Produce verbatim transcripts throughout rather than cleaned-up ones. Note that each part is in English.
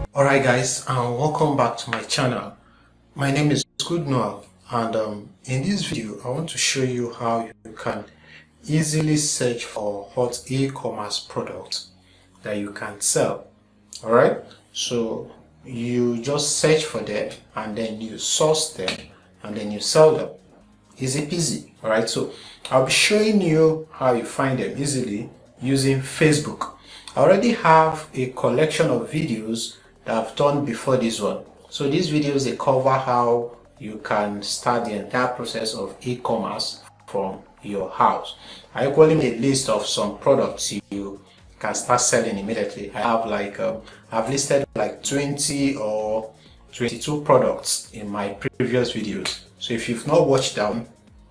Alright guys, and welcome back to my channel. My name is Good Noel, and um, in this video I want to show you how you can easily search for hot e-commerce products that you can sell. Alright, so you just search for them and then you source them and then you sell them. Easy peasy. Alright, so I'll be showing you how you find them easily using Facebook. I already have a collection of videos that I've done before this one. So these videos, they cover how you can start the entire process of e-commerce from your house. I equally made a list of some products you can start selling immediately. I have like um, I've listed like twenty or twenty-two products in my previous videos. So if you've not watched them,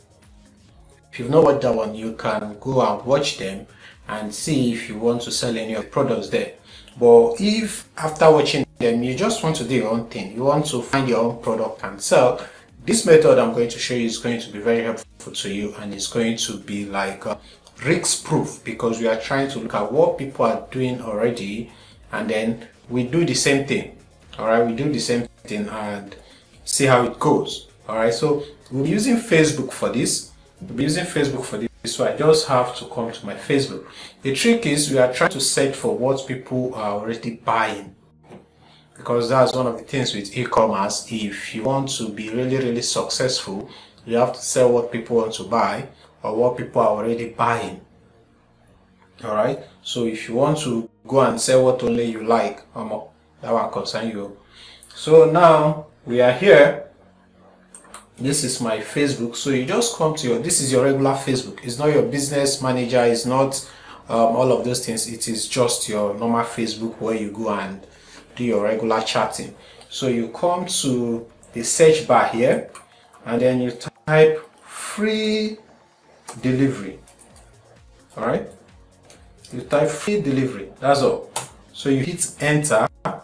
if you've not watched that one, you can go and watch them and see if you want to sell any of the products there. But if after watching them you just want to do your own thing, you want to find your own product and sell, this method I'm going to show you is going to be very helpful to you, and it's going to be like uh, risk proof, because we are trying to look at what people are doing already and then we do the same thing. All right, we do the same thing and see how it goes. All right, so we'll be using Facebook for this. We'll be using Facebook for this. So I just have to come to my Facebook. The trick is we are trying to search for what people are already buying, because that's one of the things with e-commerce. If you want to be really really successful, you have to sell what people want to buy or what people are already buying. All right, so if you want to go and sell what only you like, um, that one concern you. So now we are here. This is my Facebook. So you just come to your, this is your regular Facebook. It's not your business manager, it's not um, all of those things. It is just your normal Facebook where you go and do your regular chatting. So you come to the search bar here and then you type free delivery. All right, you type free delivery, that's all. So you hit enter.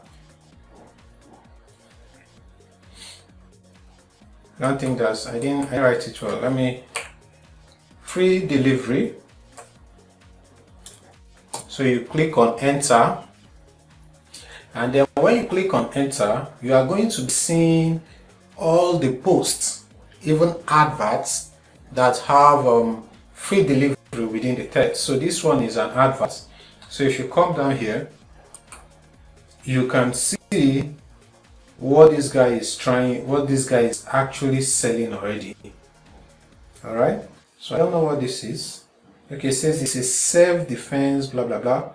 I don't think that's, I didn't, I didn't write it well. Let me, free delivery. So you click on enter, and then when you click on enter, you are going to be seeing all the posts, even adverts that have um, free delivery within the text. So this one is an advert. So if you come down here, you can see what this guy is trying, what this guy is actually selling already. All right, so I don't know what this is. Okay, it says this is self-defense, blah blah blah.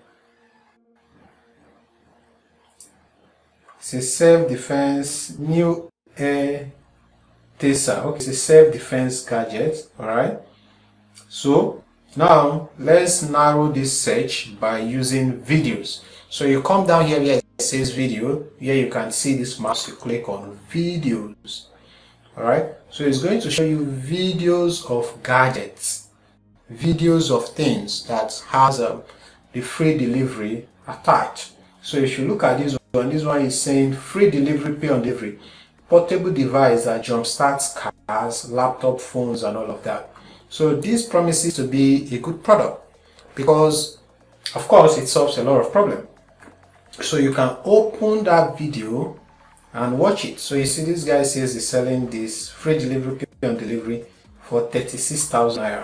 It says self-defense new air taser. Okay, it's a self-defense gadget. All right, so now let's narrow this search by using videos. So you come down here where it says video. Here you can see this mouse. You click on videos. All right, so it's going to show you videos of gadgets, videos of things that has um, the free delivery attached. So if you look at this one, this one is saying free delivery, pay on delivery, portable device that jumpstarts cars, laptop, phones, and all of that. So this promises to be a good product because, of course, it solves a lot of problems. So you can open that video and watch it. So you see this guy says he's selling this free delivery, pay on delivery for thirty-six thousand naira.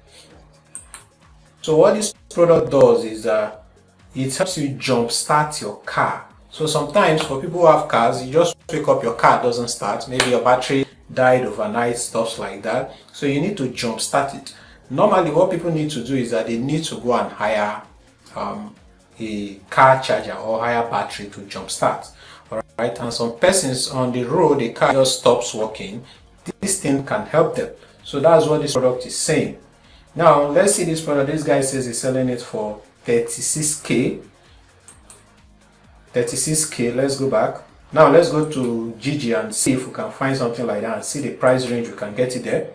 So what this product does is that it helps you jumpstart your car. So sometimes for people who have cars, you just wake up, your car doesn't start, maybe your battery died overnight, stuff like that. So you need to jumpstart it. Normally what people need to do is that they need to go and hire um, a car charger or higher battery to jumpstart. All right, and some persons on the road, the car just stops working. This thing can help them. So that's what this product is saying. Now let's see this product. This guy says he's selling it for thirty-six K. thirty-six K. Let's go back. Now let's go to Gigi and see if we can find something like that and see the price range. We can get it there.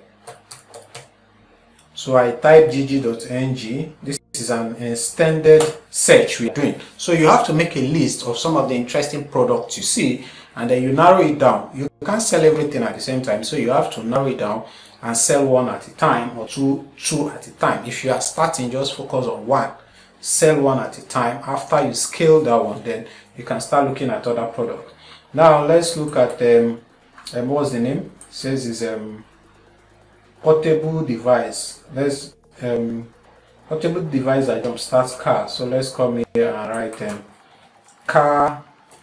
So I type gigi dot N G. This is an extended search we're doing. So you have to make a list of some of the interesting products you see, and then you narrow it down. You can't sell everything at the same time, so you have to narrow it down and sell one at a time or two two at a time. If you are starting, just focus on one. Sell one at a time. After you scale that one, then you can start looking at other products. Now let's look at um, um what's the name? It says is um portable device. Let's um portable device that jumpstarts car. So let's come here and write um car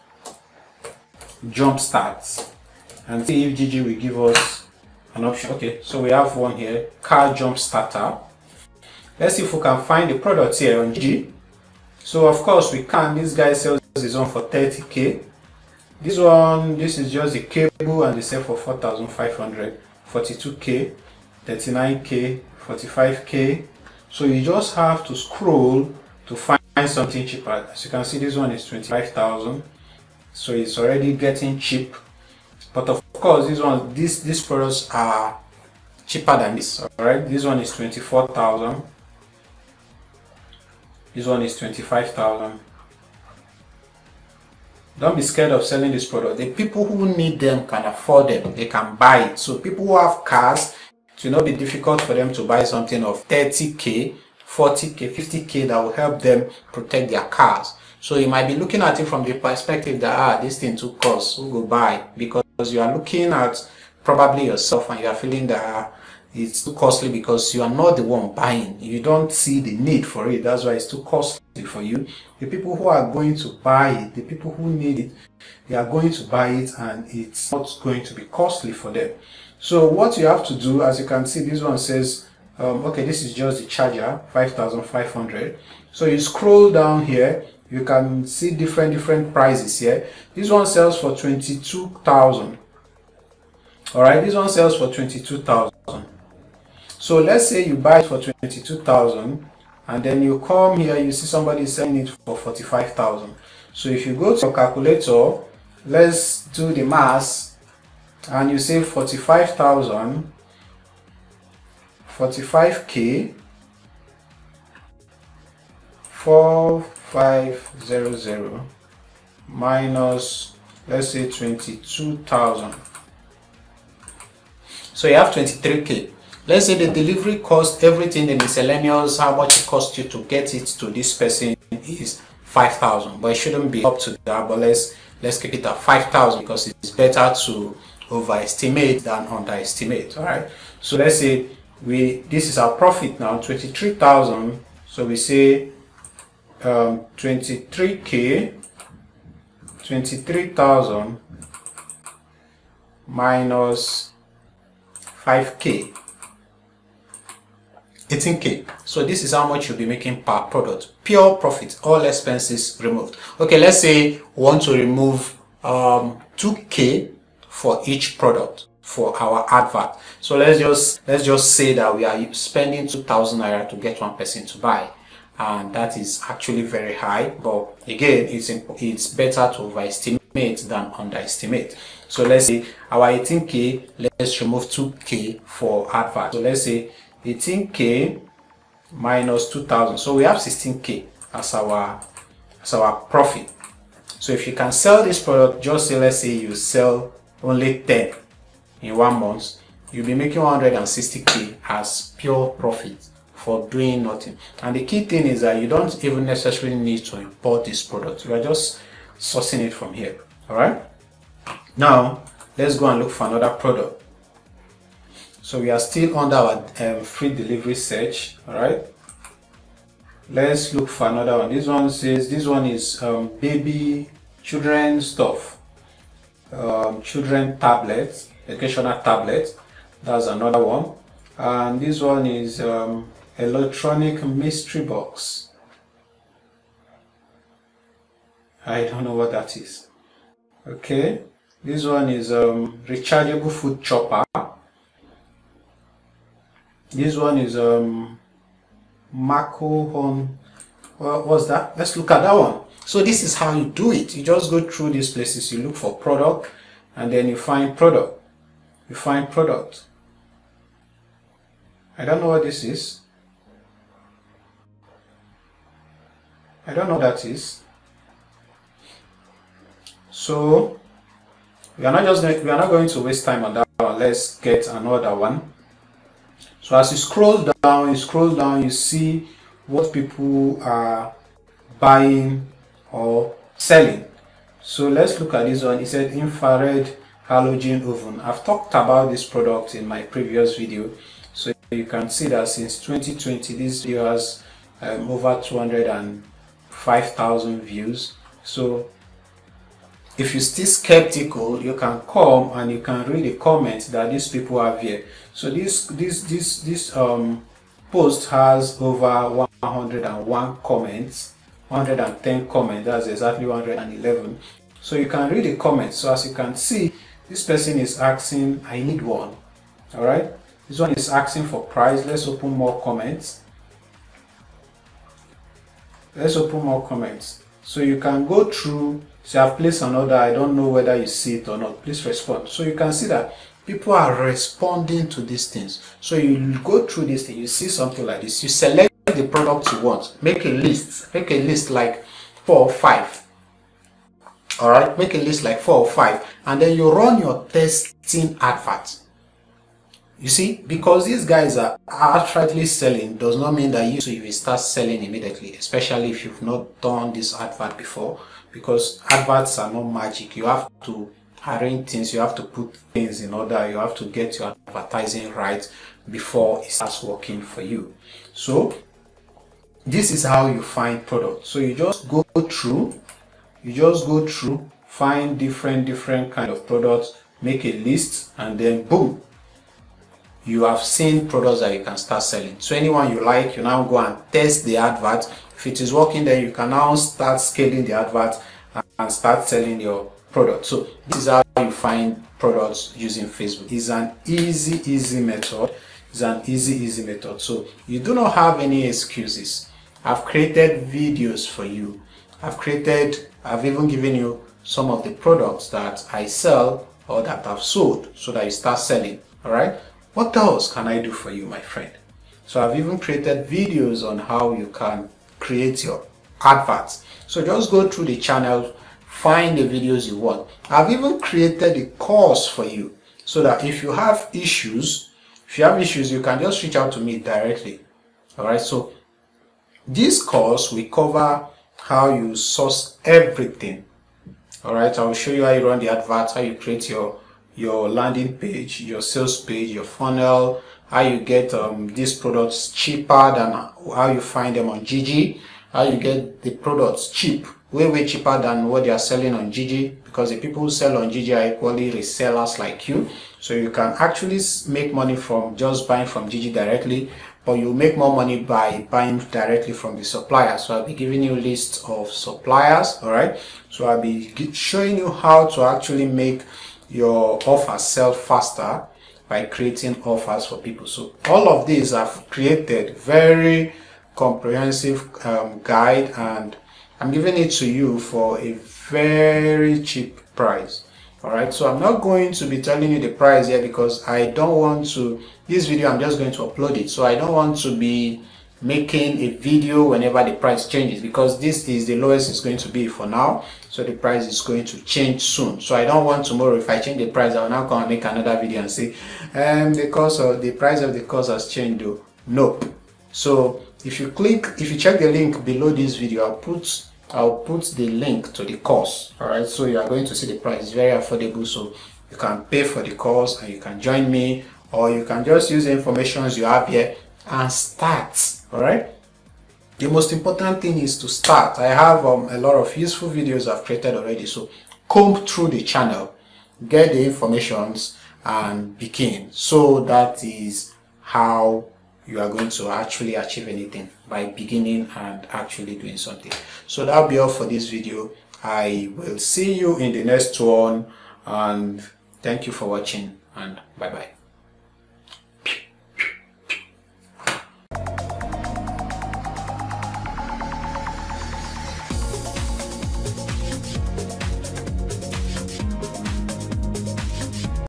jumpstarts and see if G G will give us an option. Okay, so we have one here, car jump starter. Let's see if we can find the product here on G G. So of course we can. This guy sells his own for thirty K. This one, this is just the cable, and they sell for four thousand five hundred. Forty-two K, thirty-nine K, forty-five K. So you just have to scroll to find something cheaper. As you can see, this one is twenty-five thousand. So it's already getting cheap. But of course, this one, this these products are cheaper than this. All right, this one is twenty-four thousand. This one is twenty-five thousand. Don't be scared of selling this product. The people who need them can afford them. They can buy it. So people who have cars, it will not be difficult for them to buy something of thirty K, forty K, fifty K that will help them protect their cars. So you might be looking at it from the perspective that ah, this thing too costs, who go buy? Because you are looking at probably yourself and you are feeling that ah, it's too costly because you are not the one buying. You don't see the need for it. That's why it's too costly for you. The people who are going to buy it, the people who need it, they are going to buy it, and it's not going to be costly for them. So what you have to do, as you can see, this one says, um, okay, this is just the charger, five thousand five hundred. So you scroll down here, you can see different different prices here. This one sells for twenty-two thousand. All right, this one sells for twenty-two thousand. So let's say you buy it for twenty-two thousand, and then you come here, you see somebody selling it for forty-five thousand. So if you go to your calculator, let's do the math, and you say forty-five thousand, forty-five K, four five zero zero minus, let's say twenty-two thousand. So you have twenty-three K. Let's say the delivery cost, everything, the miscellaneous, how much it costs you to get it to this person is five thousand, but it shouldn't be up to that. But let's let's keep it at five thousand because it's better to overestimate than underestimate. All right. So let's say we this is our profit now, twenty-three thousand. So we say um, twenty-three K, twenty-three thousand minus five K. eighteen K. So this is how much you'll be making per product. Pure profit, all expenses removed. Okay, let's say we want to remove um, two K for each product for our advert. So let's just let's just say that we are spending two thousand naira to get one person to buy, and that is actually very high. But again, it's it's better to overestimate than underestimate. So let's say our eighteen K, let's remove two K for advert. So let's say eighteen K minus two thousand, so we have sixteen K as our as our profit. So if you can sell this product, just say let's say you sell only ten in one month, you'll be making one hundred sixty K as pure profit for doing nothing. And the key thing is that you don't even necessarily need to import this product. You are just sourcing it from here. All right, now let's go and look for another product. So we are still under our um, free delivery search. All right, let's look for another one. This one says this one is um, baby children stuff, um, children tablets, educational tablets. That's another one. And this one is um, electronic mystery box. I don't know what that is. Okay, this one is um, rechargeable food chopper. This one is um Mako on what was that? Let's look at that one. So this is how you do it. You just go through these places, you look for product, and then you find product. You find product. I don't know what this is. I don't know what that is. So we are not just we are not going to waste time on that one. Let's get another one. So as you scroll down, you scroll down, you see what people are buying or selling. So let's look at this one. It said infrared halogen oven. I've talked about this product in my previous video, so you can see that since twenty twenty this video has um, over two hundred five thousand views. So if you're still skeptical, you can come and you can read the comments that these people have here. So this this this this um post has over one hundred one comments, one hundred ten comments. That's exactly one hundred eleven. So you can read the comments. So as you can see, this person is asking, I need one. All right, this one is asking for price. Let's open more comments. Let's open more comments. So you can go through. So I've placed an order. I don't know whether you see it or not. Please respond. So you can see that people are responding to these things. So you go through this thing, you see something like this. You select the product you want. Make a list. Make a list like four or five. All right. Make a list like four or five, and then you run your testing advert. You see, because these guys are outrightly selling does not mean that you so you will start selling immediately, especially if you've not done this advert before, because adverts are not magic. You have to arrange things, you have to put things in order, you have to get your advertising right before it starts working for you. So this is how you find products. So you just go through, you just go through, find different different kind of products, make a list, and then boom, you have seen products that you can start selling. So anyone you like, you now go and test the advert. If it is working, then you can now start scaling the advert and start selling your product. So this is how you find products using Facebook. It's an easy, easy method. It's an easy, easy method. So you do not have any excuses. I've created videos for you. I've created, I've even given you some of the products that I sell or that I've sold so that you start selling. All right. What else can I do for you, my friend? So I've even created videos on how you can create your adverts. So just go through the channel, find the videos you want. I've even created a course for you so that if you have issues, if you have issues, you can just reach out to me directly. All right. So this course will cover how you source everything. All right. I will show you how you run the adverts, how you create your your landing page, your sales page, your funnel, how you get um, these products cheaper than how you find them on Gigi, how you get the products cheap, way way cheaper than what they are selling on Gigi, because the people who sell on Gigi are equally resellers like you. So you can actually make money from just buying from Gigi directly, but you make more money by buying directly from the supplier. So I'll be giving you a list of suppliers. All right, so I'll be showing you how to actually make your offer sell faster by creating offers for people. So all of these I've created very comprehensive um, guide, and I'm giving it to you for a very cheap price. All right, so I'm not going to be telling you the price here because I don't want to, this video I'm just going to upload it, so I don't want to be making a video whenever the price changes, because this is the lowest it's going to be for now. So the price is going to change soon. So I don't want tomorrow, if I change the price, I'll now come and make another video and say, um, the cost of the price of the course has changed though. Nope. So if you click, if you check the link below this video, I'll put I'll put the link to the course. All right. So you are going to see the price. It's very affordable. So you can pay for the course and you can join me, or you can just use the information you have here and start. All right. The most important thing is to start. I have um, a lot of useful videos I've created already. So comb through the channel, get the informations and begin. So that is how you are going to actually achieve anything, by beginning and actually doing something. So that'll be all for this video. I will see you in the next one, and thank you for watching, and bye bye.